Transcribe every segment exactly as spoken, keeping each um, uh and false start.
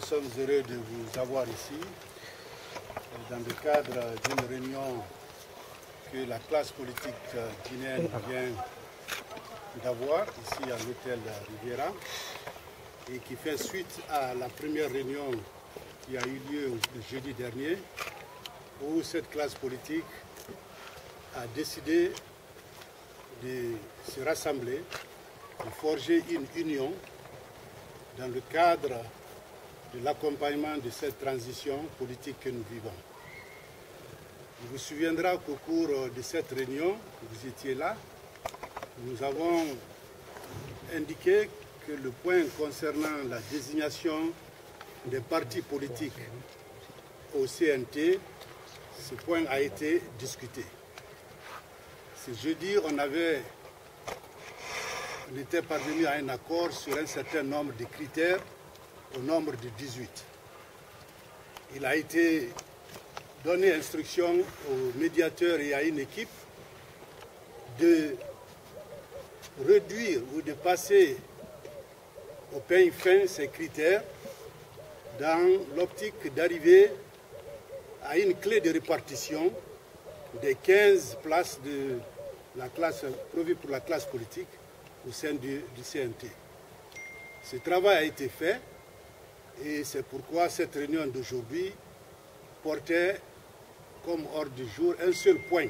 nous sommes heureux de vous avoir ici dans le cadre d'une réunion que la classe politique guinéenne vient d'avoir ici à l'hôtel Riviera et qui fait suite à la première réunion qui a eu lieu le jeudi dernier où cette classe politique a décidé de se rassembler, de forger une union dans le cadre de l'accompagnement de cette transition politique que nous vivons. Il vous souviendra qu'au cours de cette réunion, vous étiez là, nous avons indiqué que le point concernant la désignation des partis politiques au C N T, ce point a été discuté. Ce jeudi, on avait, on était parvenu à un accord sur un certain nombre de critères, au nombre de dix-huit. Il a été donné instruction aux médiateurs et à une équipe de réduire ou de passer au peigne fin ces critères dans l'optique d'arriver à une clé de répartition des quinze places de la classe prévues pour la classe politique au sein du, du C N T. Ce travail a été fait et c'est pourquoi cette réunion d'aujourd'hui portait comme ordre du jour un seul point: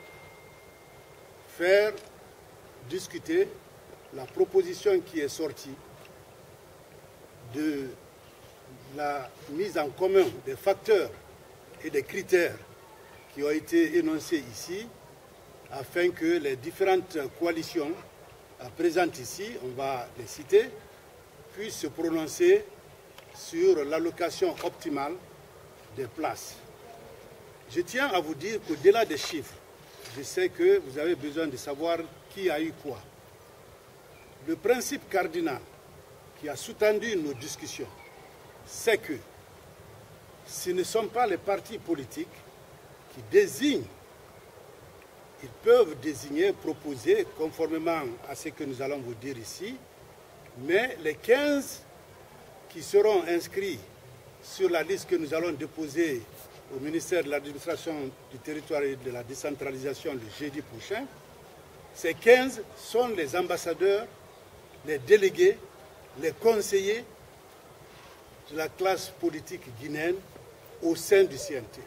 faire discuter la proposition qui est sortie de la mise en commun des facteurs et des critères qui ont été énoncés ici, afin que les différentes coalitions présentes ici, on va les citer, puissent se prononcer sur l'allocation optimale des places. Je tiens à vous dire qu'au-delà des chiffres, je sais que vous avez besoin de savoir qui a eu quoi. Le principe cardinal qui a sous-tendu nos discussions, c'est que ce ne sont pas les partis politiques qui désignent. Ils peuvent désigner, proposer, conformément à ce que nous allons vous dire ici, mais les quinze qui seront inscrits sur la liste que nous allons déposer au ministère de l'Administration du Territoire et de la Décentralisation le jeudi prochain, ces quinze sont les ambassadeurs, les délégués, les conseillers de la classe politique guinéenne au sein du C N T.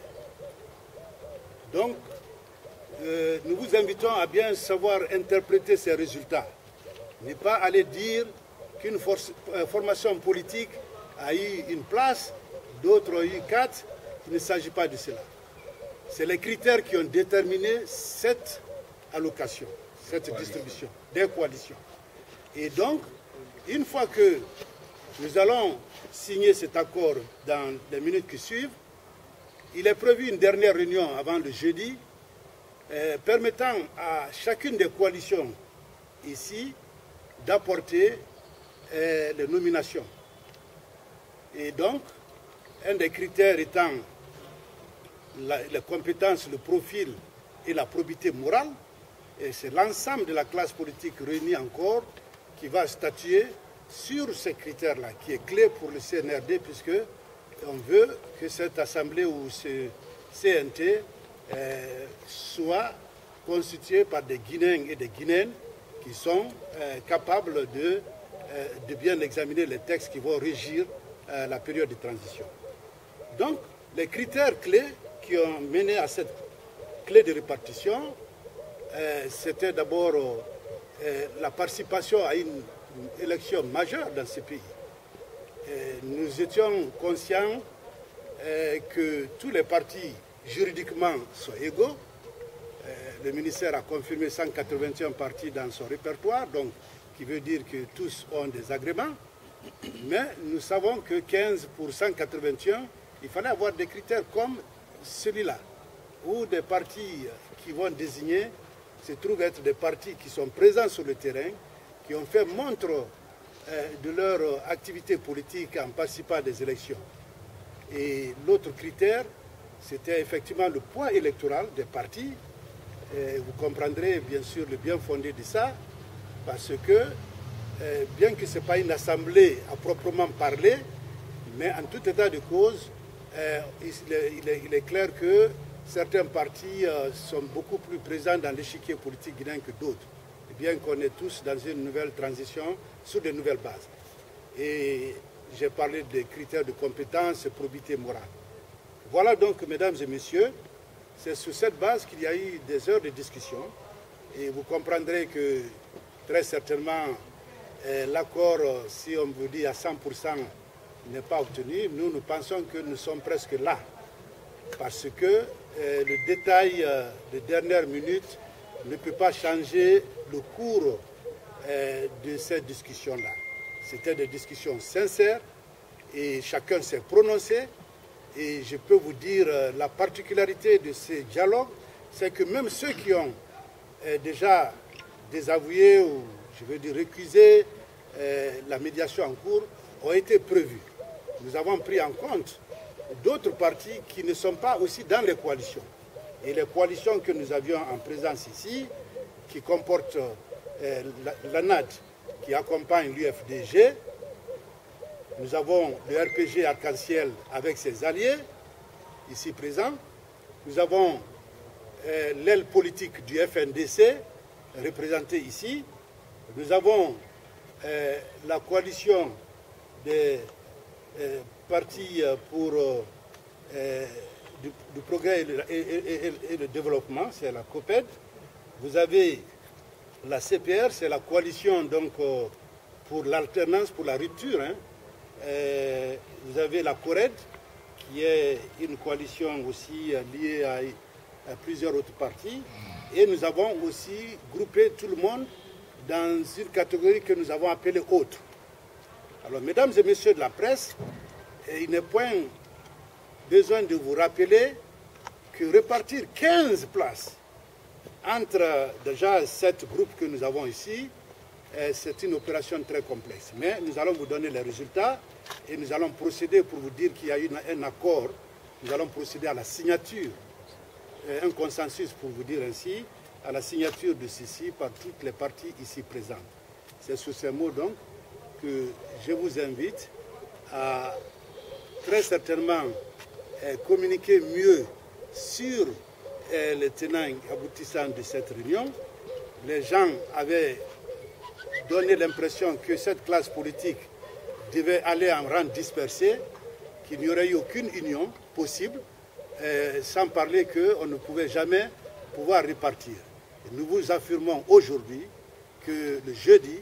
Donc, euh, nous vous invitons à bien savoir interpréter ces résultats. Ne pas aller dire qu'une euh, formation politique a eu une place, d'autres ont eu quatre. Il ne s'agit pas de cela. C'est les critères qui ont déterminé cette allocation, cette distribution des coalitions. Et donc, une fois que nous allons signer cet accord dans les minutes qui suivent, il est prévu une dernière réunion avant le jeudi, euh, permettant à chacune des coalitions ici d'apporter euh, les nominations. Et donc, un des critères étant la, les compétences, le profil et la probité morale, et c'est l'ensemble de la classe politique réunie encore qui va statuer sur ces critères-là, qui est clé pour le C N R D, puisque on veut que cette assemblée ou ce C N T euh, soit constituée par des Guinéens et des Guinéennes qui sont euh, capables de, euh, de bien examiner les textes qui vont régir euh, la période de transition. Donc, les critères clés qui ont mené à cette clé de répartition, euh, c'était d'abord euh, la participation à une, une élection majeure dans ce pays. Et nous étions conscients euh, que tous les partis juridiquement sont égaux. Euh, le ministère a confirmé cent quatre-vingt-un partis dans son répertoire, donc qui veut dire que tous ont des agréments. Mais nous savons que quinze pour cent quatre-vingt-un, il fallait avoir des critères comme celui-là, où des partis qui vont désigner se trouvent être des partis qui sont présents sur le terrain, qui ont fait montre euh, de leur activité politique en participant à des élections. Et l'autre critère, c'était effectivement le poids électoral des partis. Et vous comprendrez bien sûr le bien fondé de ça, parce que, euh, bien que ce n'est pas une assemblée à proprement parler, Mais en tout état de cause, euh, il, est, il, est, il est clair que certains partis euh, sont beaucoup plus présents dans l'échiquier politique guinéen que d'autres, bien qu'on est tous dans une nouvelle transition sur de nouvelles bases. Et j'ai parlé des critères de compétence et probité morale. Voilà donc, mesdames et messieurs, c'est sur cette base qu'il y a eu des heures de discussion. Et vous comprendrez que très certainement, eh, l'accord, si on vous dit à cent pour cent, n'est pas obtenu. Nous, nous pensons que nous sommes presque là. Parce que eh, le détail euh, de dernière minute ne peut pas changer le cours eh, de cette discussion-là. C'était des discussions sincères et chacun s'est prononcé. Et je peux vous dire, euh, la particularité de ces dialogues, c'est que même ceux qui ont euh, déjà désavoué ou, je veux dire, récusé euh, la médiation en cours, ont été prévus. Nous avons pris en compte d'autres partis qui ne sont pas aussi dans les coalitions. Et les coalitions que nous avions en présence ici, qui comportent euh, l'A N A D, qui accompagne l'U F D G, nous avons le R P G Arc-en-Ciel avec ses alliés, ici présents. Nous avons euh, l'aile politique du F N D C, représentée ici. Nous avons euh, la coalition des euh, partis pour euh, du, du progrès et le, et, et, et le développement, c'est la COPED. Vous avez la C P R, c'est la coalition donc, euh, pour l'alternance, pour la rupture. Hein. Euh, vous avez la CORED, qui est une coalition aussi euh, liée à, à plusieurs autres partis. Et nous avons aussi groupé tout le monde dans une catégorie que nous avons appelée autre. Alors, mesdames et messieurs de la presse, il n'est point besoin de vous rappeler que répartir quinze places entre déjà sept groupes que nous avons ici, c'est une opération très complexe. Mais nous allons vous donner les résultats et nous allons procéder, pour vous dire qu'il y a eu un accord, nous allons procéder à la signature, un consensus pour vous dire ainsi, à la signature de ceci par toutes les parties ici présentes. C'est sous ces mots donc que je vous invite à très certainement communiquer mieux sur les tenants et aboutissants de cette réunion. Les gens avaient donné l'impression que cette classe politique devait aller en rang dispersé, qu'il n'y aurait eu aucune union possible, euh, sans parler qu'on ne pouvait jamais pouvoir répartir. Et nous vous affirmons aujourd'hui que le jeudi,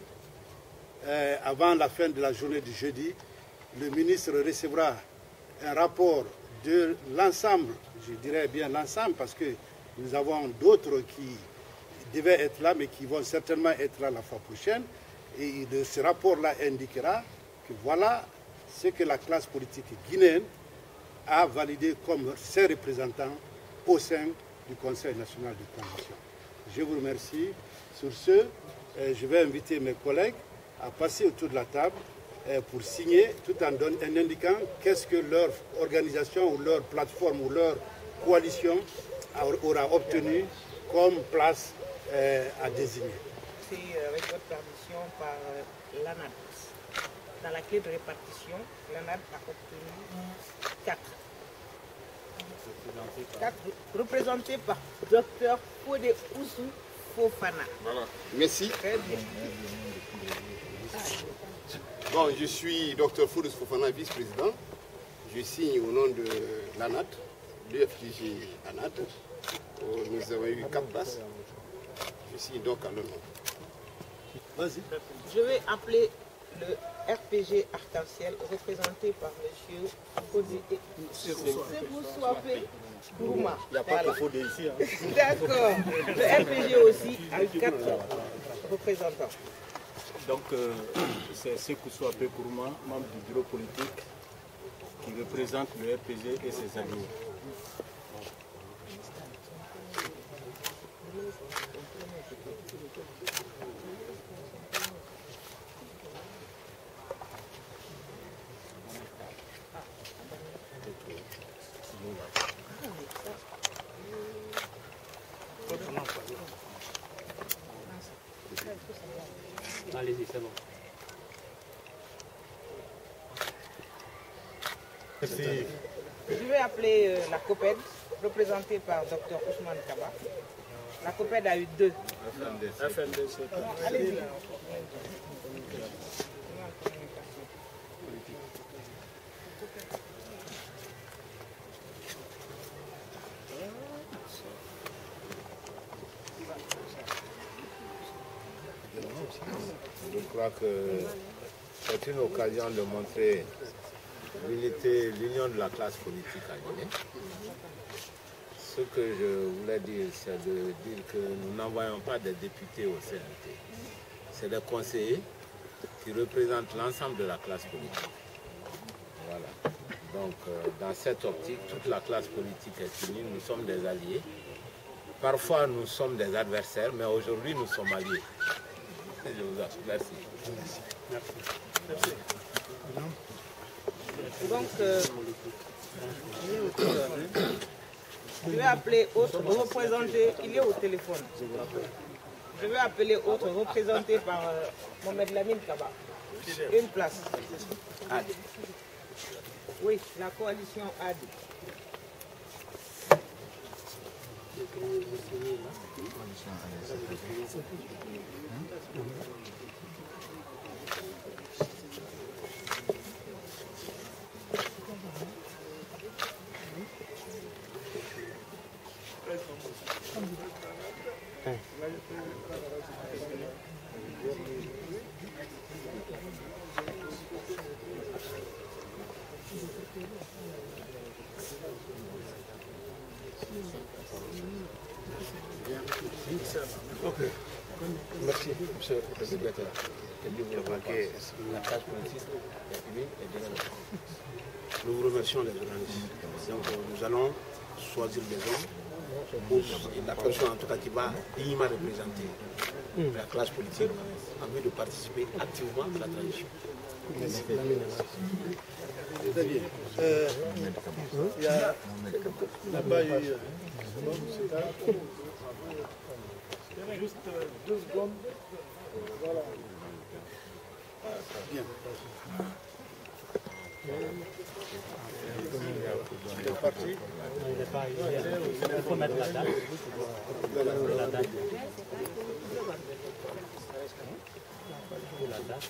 euh, avant la fin de la journée du jeudi, le ministre recevra un rapport de l'ensemble, je dirais bien l'ensemble, parce que nous avons d'autres qui devaient être là, mais qui vont certainement être là la fois prochaine. Et de ce rapport-là indiquera que voilà ce que la classe politique guinéenne a validé comme ses représentants au sein du Conseil national de transition. Je vous remercie. Sur ce, je vais inviter mes collègues à passer autour de la table pour signer, tout en, en indiquant qu'est-ce que leur organisation ou leur plateforme ou leur coalition aura obtenu comme place à désigner. Avec votre permission par l'A N A D. Dans la clé de répartition, l'A N A D a obtenu quatre. quatre représentés par Docteur Fodé Oussou Fofana. Voilà. Merci. Très bien. Bon, je suis Docteur Fodé Oussou Fofana, vice-président. Je signe au nom de l'A N A D, l'U F D G A N A D. Nous avons eu quatre places. Je signe donc à leur nom. Vas-y. Je vais appeler le R P G Arc-en-Ciel représenté par M. Fodé Kourouma. Il n'y a pas de Fodé ici. Hein. D'accord. Le R P G aussi a eu quatre représentants. Donc, euh, c'est Sekou Souapé Kourouma, membre du bureau politique, qui représente le R P G et ses alliés. Allez-y, c'est bon. Je vais appeler euh, la COPED, représentée par docteur Ousmane Kaba. La COPED a eu deux. F N D C. Allez-y. Je crois que c'est une occasion de montrer l'unité, l'union de la classe politique à Guinée. Ce que je voulais dire, c'est de dire que nous n'envoyons pas des députés au C N T. C'est des conseillers qui représentent l'ensemble de la classe politique. Voilà. Donc, euh, dans cette optique, toute la classe politique est unie. Nous sommes des alliés. Parfois, nous sommes des adversaires, mais aujourd'hui, nous sommes alliés. Je vous remercie. Merci. Merci. Donc, euh, je vais appeler autre représenté, il est au téléphone. Je vais appeler autre représenté par euh, Mohamed Lamine Kaba. Une place. A D. Oui, la coalition A D. Ok. Merci, monsieur le président. La classe politique est unie et dynamique. Nous vous remercions les journalistes. Donc nous allons choisir des hommes, ou la personne en tout cas qui va dignement représenter la classe politique en vue de participer activement à la transition. Merci. Très bien. Euh, il y a là-bas eu... Juste deux secondes. Voilà. Bien. Il est parti. Il n'est pas il faut mettre la date. La date. La date.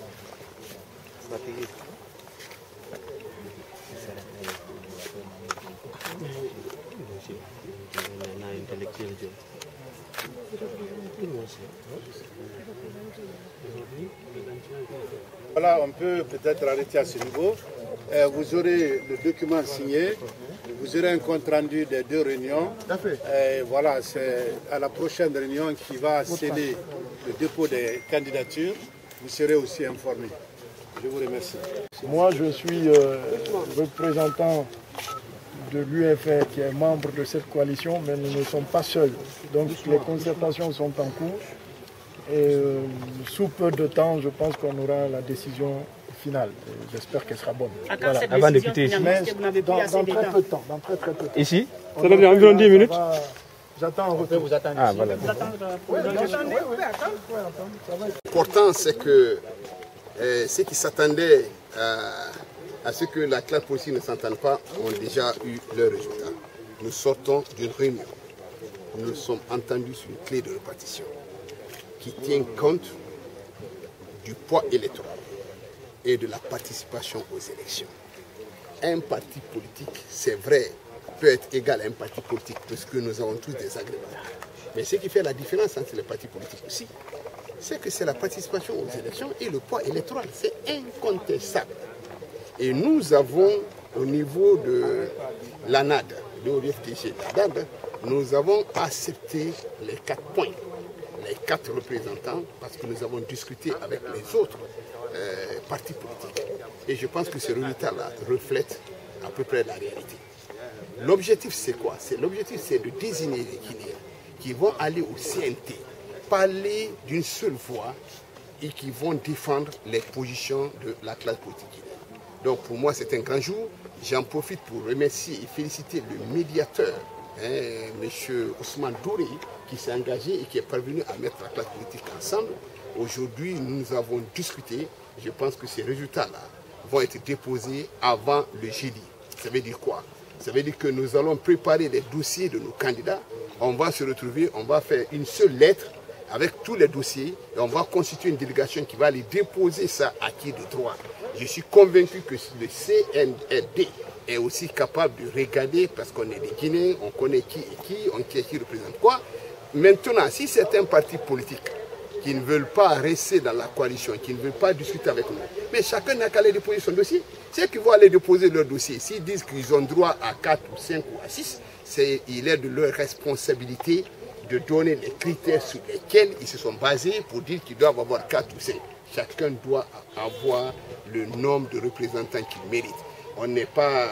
Voilà, on peut peut-être arrêter à ce niveau. Euh, vous aurez le document signé, vous aurez un compte rendu des deux réunions. Euh, voilà, c'est à la prochaine réunion qui va sceller le dépôt des candidatures. Vous serez aussi informés. Je vous remercie. Moi, je suis euh, représentant de l'U F R qui est membre de cette coalition, mais nous ne sommes pas seuls. Donc les concertations sont en cours et euh, sous peu de temps, je pense qu'on aura la décision finale. J'espère qu'elle sera bonne. Voilà. Avant de quitter ici, mais dans, dans très peu de temps. Dans très, très peu de temps. Ici, ça va bien environ dix minutes. J'attends un retour. Vous attendez. Ah, voilà. L'important, c'est que euh, ceux qui s'attendaient à, à ce que la classe politique ne s'entende pas ont déjà eu leur résultat. Nous sortons d'une réunion. Nous nous sommes entendus sur une clé de répartition qui tient compte du poids électoral et de la participation aux élections. Un parti politique, c'est vrai, peut être égal à un parti politique parce que nous avons tous des agréments. Mais ce qui fait la différence entre les partis politiques aussi, c'est que c'est la participation aux élections et le poids électoral. C'est incontestable. Et nous avons, au niveau de l'A N A D, de l'O F T G, nous avons accepté les quatre points, les quatre représentants, parce que nous avons discuté avec les autres euh, partis politiques. Et je pense que ce résultat-là reflète à peu près la réalité. L'objectif, c'est quoi? L'objectif, c'est de désigner les Guinéens qui vont aller au C N T, parler d'une seule voix et qui vont défendre les positions de la classe politique guinéenne. Donc pour moi, c'est un grand jour. J'en profite pour remercier et féliciter le médiateur, hein, M. Ousmane Douré, qui s'est engagé et qui est parvenu à mettre la classe politique ensemble. Aujourd'hui, nous avons discuté. Je pense que ces résultats-là vont être déposés avant le jeudi. Ça veut dire quoi? Ça veut dire que nous allons préparer les dossiers de nos candidats. On va se retrouver, on va faire une seule lettre avec tous les dossiers et on va constituer une délégation qui va aller déposer ça à qui de droit. Je suis convaincu que le C N R D est aussi capable de regarder, parce qu'on est des Guinéens, on connaît qui est qui, on sait qui représente quoi. Maintenant, si certains partis politiques qui ne veulent pas rester dans la coalition, qui ne veulent pas discuter avec nous, mais chacun n'a qu'à aller déposer son dossier. Ceux qui vont aller déposer leur dossier, s'ils disent qu'ils ont droit à quatre ou cinq ou à six, il est de leur responsabilité de donner les critères sur lesquels ils se sont basés pour dire qu'ils doivent avoir quatre ou cinq. Chacun doit avoir le nombre de représentants qu'il mérite. On n'est pas...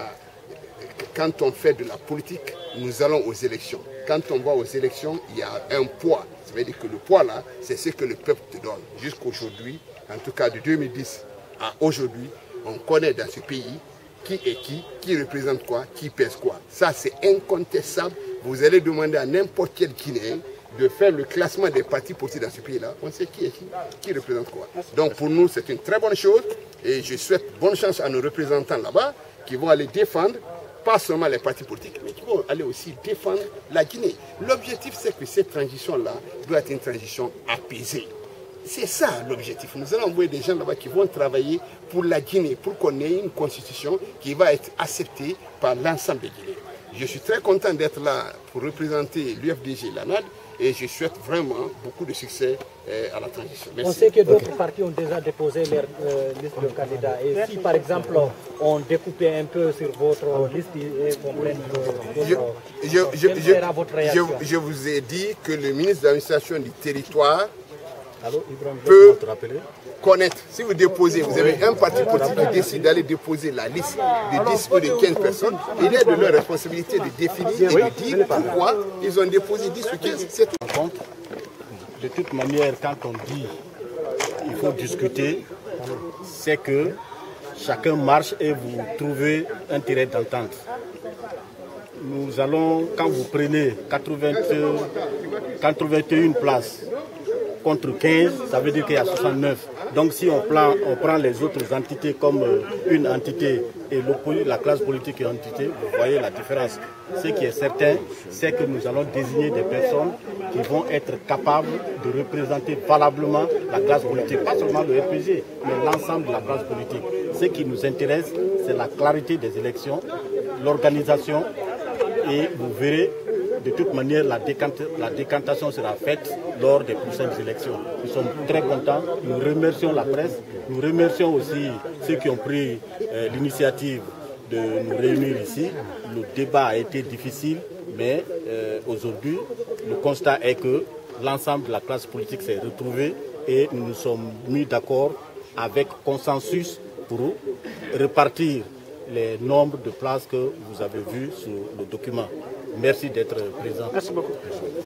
Quand on fait de la politique, nous allons aux élections. Quand on va aux élections, il y a un poids. Ça veut dire que le poids là, c'est ce que le peuple te donne. Jusqu'aujourd'hui, en tout cas de deux mille dix à aujourd'hui, on connaît dans ce pays qui est qui, qui représente quoi, qui pèse quoi. Ça, c'est incontestable. Vous allez demander à n'importe quel Guinéen de faire le classement des partis politiques dans ce pays-là. On sait qui est qui, qui représente quoi. Donc pour nous, c'est une très bonne chose et je souhaite bonne chance à nos représentants là-bas qui vont aller défendre pas seulement les partis politiques, mais qui vont aller aussi défendre la Guinée. L'objectif, c'est que cette transition-là doit être une transition apaisée. C'est ça l'objectif. Nous allons envoyer des gens là-bas qui vont travailler pour la Guinée, pour qu'on ait une constitution qui va être acceptée par l'ensemble des Guinéens. Je suis très content d'être là pour représenter l'U F D G, l'A N A D, et je souhaite vraiment beaucoup de succès euh, à la transition. Merci. On sait que d'autres okay. partis ont déjà déposé leur euh, liste de candidats. Et si par exemple on découpait un peu sur votre liste et qu'on prenne votre... Je, je, je, je, je, je vous ai dit que le ministre de l'administration du territoire Allô, Ibrahim, peut connaître. Si vous déposez, vous avez un parti politique qui décide d'aller déposer la liste de dix ou de quinze personnes, il est de leur responsabilité de définir et de dire pourquoi ils ont déposé dix ou quinze. C'est tout. De toute manière, quand on dit qu'il faut discuter, c'est que chacun marche et vous trouvez un terrain d'entente. Nous allons, quand vous prenez quatre-vingt et une places, contre quinze, ça veut dire qu'il y a soixante-neuf. Donc si on prend, on prend les autres entités comme une entité et la classe politique est une entité, vous voyez la différence. Ce qui est certain, c'est que nous allons désigner des personnes qui vont être capables de représenter valablement la classe politique. Pas seulement le R P G, mais l'ensemble de la classe politique. Ce qui nous intéresse, c'est la clarité des élections, l'organisation, et vous verrez, de toute manière, la, décanta la décantation sera faite lors des prochaines élections. Nous sommes très contents, nous remercions la presse, nous remercions aussi ceux qui ont pris euh, l'initiative de nous réunir ici. Le débat a été difficile, mais euh, aujourd'hui, le constat est que l'ensemble de la classe politique s'est retrouvé et nous nous sommes mis d'accord avec consensus pour repartir les nombres de places que vous avez vus sur le document. Merci d'être présent. Merci beaucoup.